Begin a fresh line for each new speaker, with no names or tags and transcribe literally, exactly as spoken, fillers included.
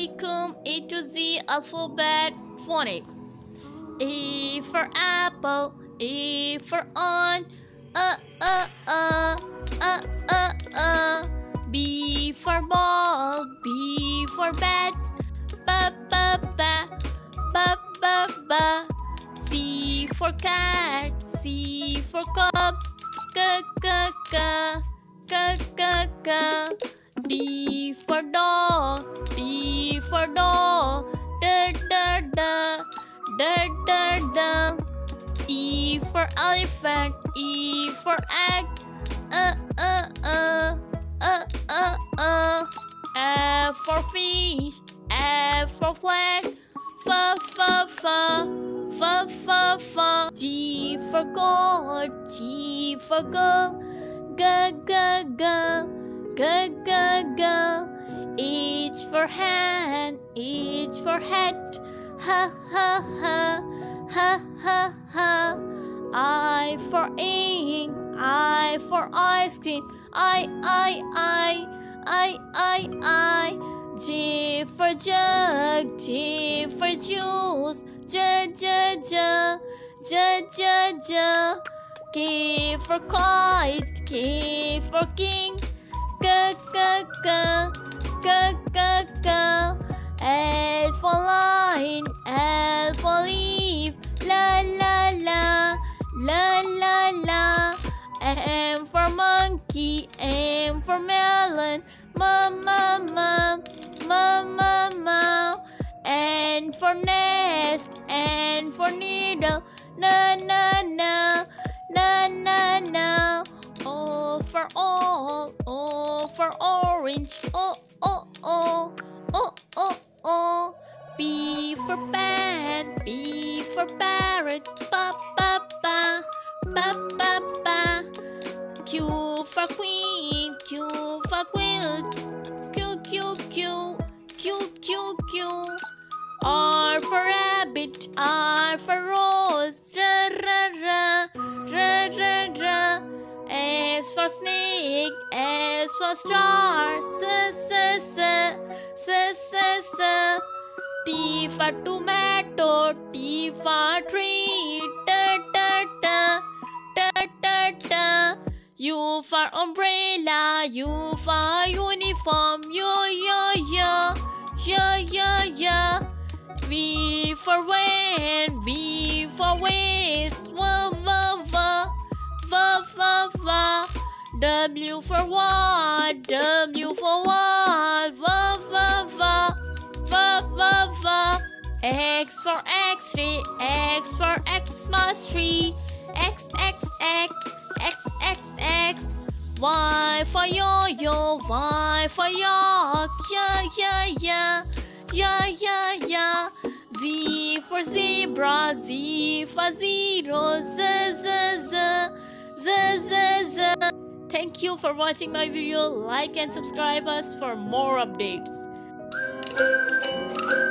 Assalamualaikum. A to Z alphabet phonics. A for apple, A for on, uh uh uh, uh uh uh. B for ball, B for bat, ba ba ba, ba ba ba. C for cat, C for cup, k k k, k k k. D for dog, D for dog, da da da, da da da. E for elephant, E for egg, uh uh uh, uh uh uh. F for fish, F for flag, f f f, f f f. G for goat, G for goat, g g g. G g g. H for hand, H for hat, ha ha ha, ha ha ha. I for ink, I for ice cream, I I I, I I I. J for jug, J for juice, j j j, j j j. K for kite, K for king, k k k, k k k. L for line, L for leaf, la la la, la la la. M for monkey, M for melon, ma ma ma, ma ma ma. N for nest, N for needle, na na na, na na na. O for all, O for orange, O O O, O O O. P for pan, P for parrot, pa pa pa, pa pa pa. Q for queen, Q for quilt, Q Q Q, Q Q Q. R for rabbit, R for rose, ra ra ra, ra ra ra. S for snake, S for star, s s s, s s s. T for tomato, T for tree, ta ta ta, ta ta ta. U for umbrella, U for uniform, yo yo yo, yo yo yo. V for van, V for waist, wa wa wa, wa wa wa. W for what, W for what, wa wa wa, wa wa wa. X for X-ray, X for Xmas tree, X X X, X X X. Y for yo-yo, Y for yak, yeah yeah yeah, yeah yeah yeah. Z for zebra, Z for zero, Z Z Z, Z Z Z. Thank you for watching my video. Like and subscribe us for more updates.